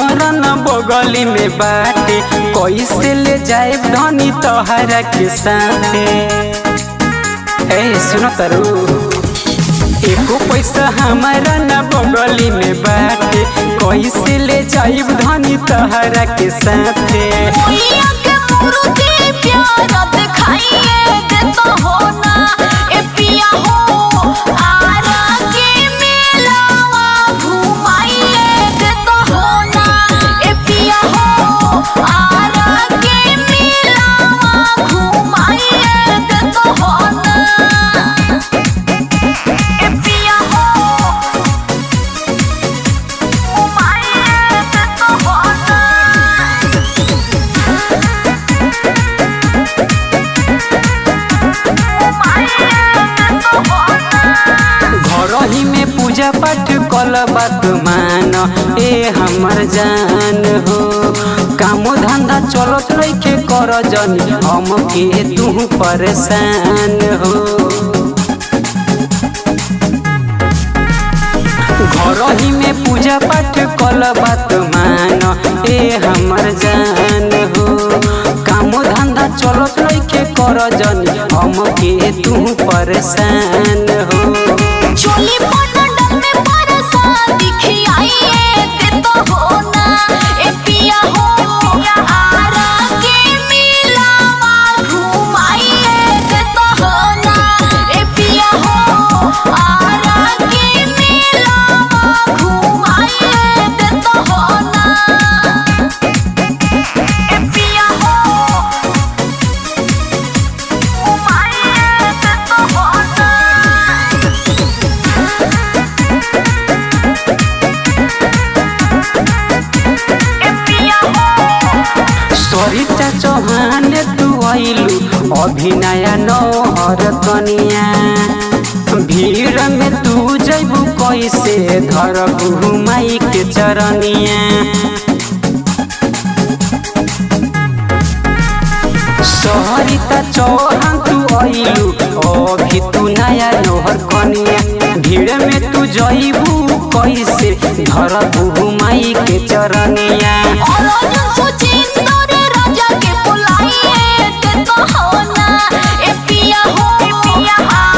हमारा न बगली में बाटे, कैसे ले जाए धनी तोहरा के साथे। ए सुनो तरु, एको पैसा हमारा न बगली में बाटे, कैसे ले जाए धनी तोहरा के साथे। घरही में पूजा पाठ कल बात मान, ए हमर जान हो। कामो धंधा चलत रखे कर जनी, हम के तू परेशान हो। घरही में पूजा पाठ कल बात मान, ए हमर जान हो। कामो धंधा चलत रखे कर जनी, हम के तू परेशान हो। चोली पटडल में परसा दिखी आइए ते तो हो ना, ए पिया हो आरा के मिलावा घुमाइए ते तो हो ना, ए पिया हो आरा के मिलावा घुमाइए ते तो हो ना, ए पिया हो घुमाइए ते तो हो ना। सरिता चौहान तू आइलू, अभिनय नौहर कनिया। भीड़ में तू जैबू कैसे धरबू माई के चरनिया। सरिता चौहान तू आइलू, अभी तू नया नौहर कनिया। भीड़ में तू जैबू कैसे धरबू माई के चरनिया। अर्जुन सुचिंदर राजा के बुलाइए ते तो हो ना, ए पिया हो